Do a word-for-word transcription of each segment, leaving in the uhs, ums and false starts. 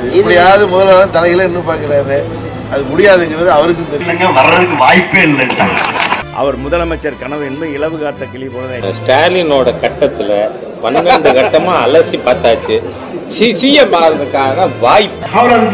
இப்படியாவது முதல்வர் தலையில இன்னும் பார்க்கிறாரு. அது முடியாதுங்கிறது அவருக்கு தெரியும். வர்றதுக்கு வாய்ப்பே இல்லை. அவர் முதலமைச்சர் கனவு என்பது இலவு காத்த கிளி போல. ஸ்டாலினோட கட்டத்துல பன்னெண்டு கட்டமா அலசி பார்த்தாச்சு. சிசிஎம் ஆகிறதுக்கான வாய்ப்பு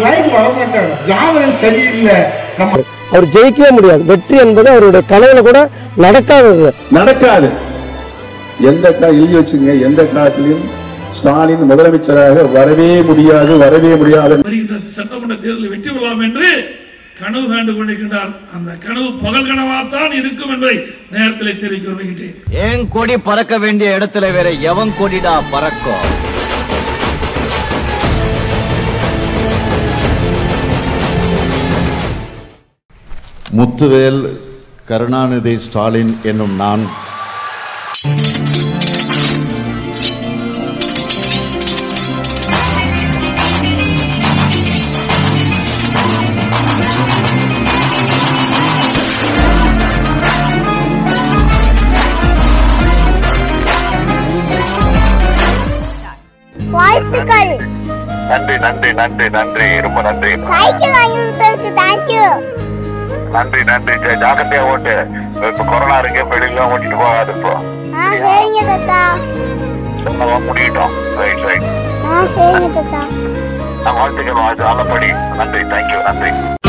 அவர் ஜெயிக்கவே முடியாது. வெற்றி என்பது அவருடைய கனவுல கூட நடக்காதது நடக்காது. எந்த எழுதி வச்சுங்க, எந்த காலத்திலும் ஸ்டாலின் முதலமைச்சராக வரவே முடியாது வரவே முடியாது. சட்டமன்ற தேர்தலில் வெற்றி பெறலாம் என்று கனவு காண்டு கொண்டிருக்கின்றார். அந்த கனவு பகல் கனவாத்தான் இருக்கும் என்பதை நேரத்தில் தெரிவிக்க விரும்புகின்றேன். ஏன் கொடி பறக்க வேண்டிய இடத்துல வேற எவன் கொடிடா பறக்கும்? முத்துவேல் கருணாநிதி ஸ்டாலின் என்னும் நான் நன்றி நன்றி நன்றி நன்றி ரொம்ப நன்றி நன்றி நன்றி. ஜாக்கிரதையா ஓட்டு. இப்ப கொரோனா இருக்கு, வெளியில ஓட்டிட்டு போகாது. இப்போ முடியட்டும். Right right. நான் வாழ்த்துக்கள். நல்லபடி. நன்றி. தேங்க்யூ. நன்றி.